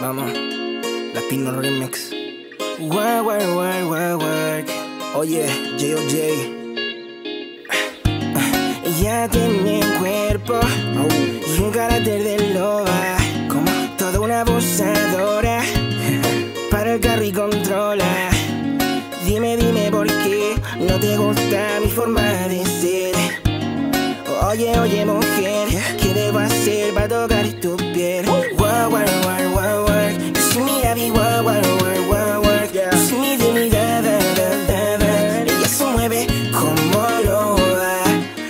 Vamos, Latino Remix. Work. Oye, J.O.J. Ella tiene un cuerpo y un carácter de loba, como toda una abusadora. Para el carro y controla. Dime por qué no te gusta mi forma de ser. Oye, mujer, ¿qué debo hacer para tocar tu piel? Work. You see me heavy, work. You see me de mi da. Ella se mueve como loba.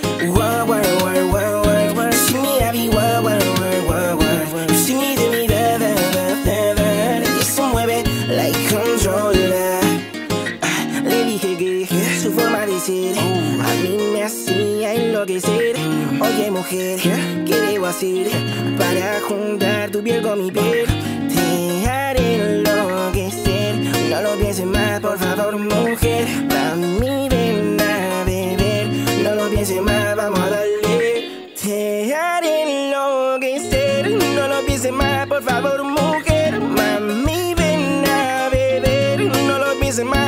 Work. You see me heavy, work. You see me de mi da. Ella se mueve like controller. Le dije que su forma de ser a mí me hacía enloquecer. Oye, mujer, ¿qué debo hacer para juntar tu piel con mi piel? Te haré enloquecer. No lo pienses más, por favor, mujer. Mami, ven a beber. No lo pienses más, vamos a darle. Te haré enloquecer. No lo pienses más, por favor, mujer. Mami, ven a beber. No lo pienses más.